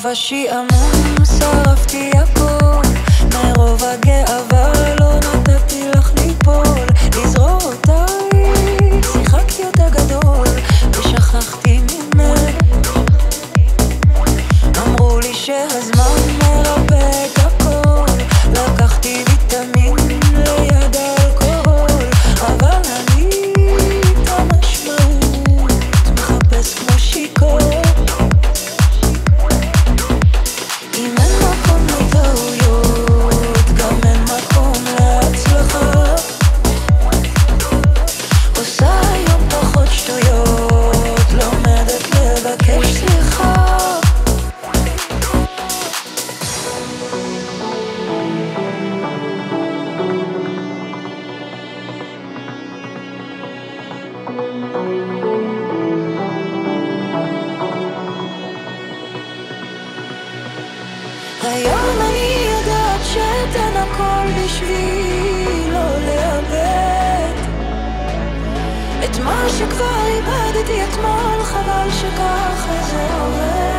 מרוב השעמום שרפתי הכל, מרוב הגאווה לא נתתי לך ליפול. לזרועותיי שיחקתי אותה גדול ושכחתי ממך. אמרו לי שהזמן מרפא את הכל, לקחתי ויטמין ליד האלכוהול, אבל אני את המשמעות מחפש כמו שיקור. אם אין מקום לטעויות, גם אין מקום להצלחה. עושה היום פחות שטויות, לומדת לבקש סליחה. היום אני יודעת שאתן הכל בשביל לא לאבד את מה שכבר איבדתי אתמול, חבל שככה זה עובד.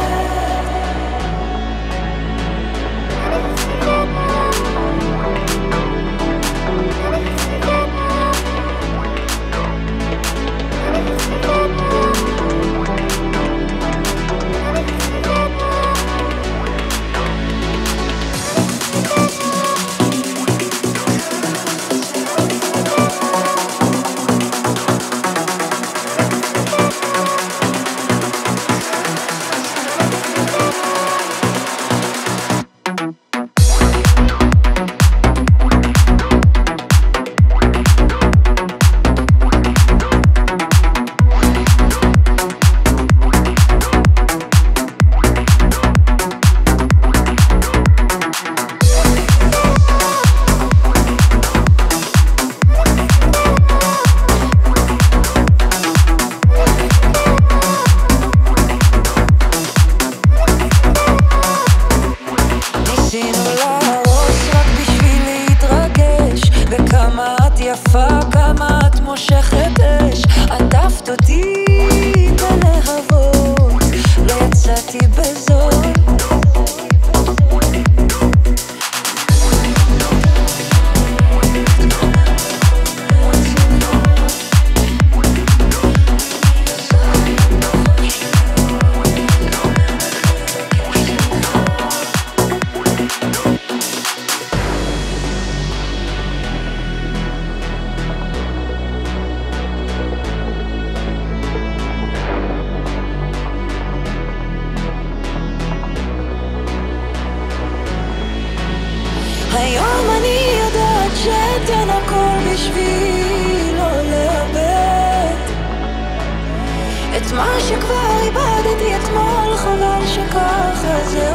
כמה את יפה, כמה את מושכת אש, עטפת אותי בלהבות, לא יצאתי בזול. היום אני יודעת שאתן הכל בשביל לא לאבד את מה שכבר איבדתי אתמול, חבל שככה זה